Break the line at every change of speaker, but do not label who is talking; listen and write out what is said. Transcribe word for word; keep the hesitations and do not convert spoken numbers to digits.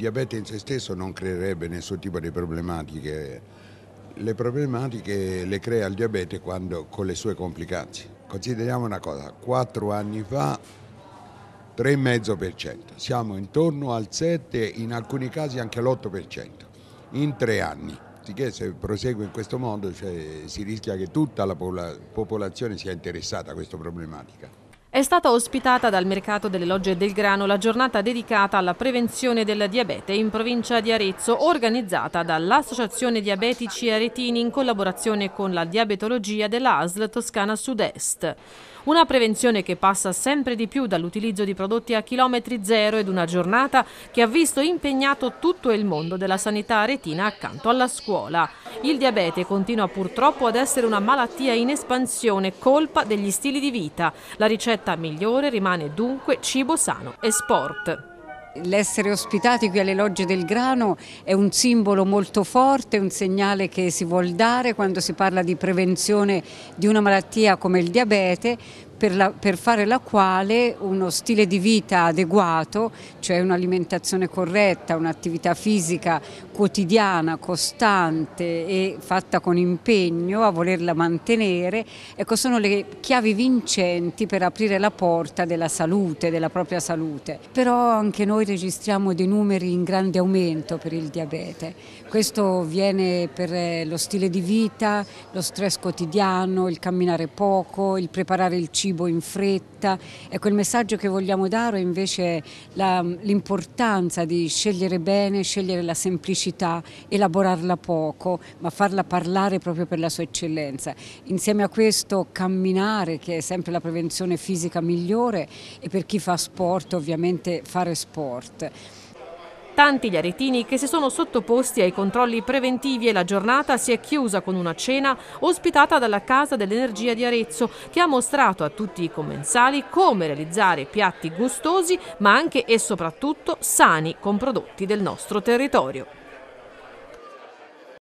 diabete in se stesso non creerebbe nessun tipo di problematiche. Le problematiche le crea il diabete quando, con le sue complicanze. Consideriamo una cosa, quattro anni fa tre virgola cinque per cento, siamo intorno al sette per cento, in alcuni casi anche l'otto per cento, in tre anni. Sicché se prosegue in questo modo, cioè, si rischia che tutta la popolazione sia interessata a questa problematica.
È stata ospitata dal Mercato delle Logge del Grano la giornata dedicata alla prevenzione del diabete in provincia di Arezzo, organizzata dall'Associazione Diabetici Aretini in collaborazione con la diabetologia della A S L Toscana Sud-Est. Una prevenzione che passa sempre di più dall'utilizzo di prodotti a chilometri zero ed una giornata che ha visto impegnato tutto il mondo della sanità aretina accanto alla scuola. Il diabete continua purtroppo ad essere una malattia in espansione, colpa degli stili di vita. La ricetta migliore rimane dunque cibo sano e sport.
L'essere ospitati qui alle Logge del Grano è un simbolo molto forte, un segnale che si vuol dare quando si parla di prevenzione di una malattia come il diabete, per, la, per fare la quale uno stile di vita adeguato, cioè un'alimentazione corretta, un'attività fisica quotidiana, costante e fatta con impegno a volerla mantenere, ecco, sono le chiavi vincenti per aprire la porta della salute, della propria salute. Però anche noi registriamo dei numeri in grande aumento per il diabete. Questo viene per lo stile di vita, lo stress quotidiano, il camminare poco, il preparare il cibo in fretta. Ecco, il messaggio che vogliamo dare è invece l'importanza di scegliere bene, scegliere la semplicità, elaborarla poco, ma farla parlare proprio per la sua eccellenza. Insieme a questo camminare, che è sempre la prevenzione fisica migliore, e per chi fa sport ovviamente fare sport.
Tanti gli aretini che si sono sottoposti ai controlli preventivi e la giornata si è chiusa con una cena ospitata dalla Casa dell'Energia di Arezzo, che ha mostrato a tutti i commensali come realizzare piatti gustosi ma anche e soprattutto sani con prodotti del nostro territorio.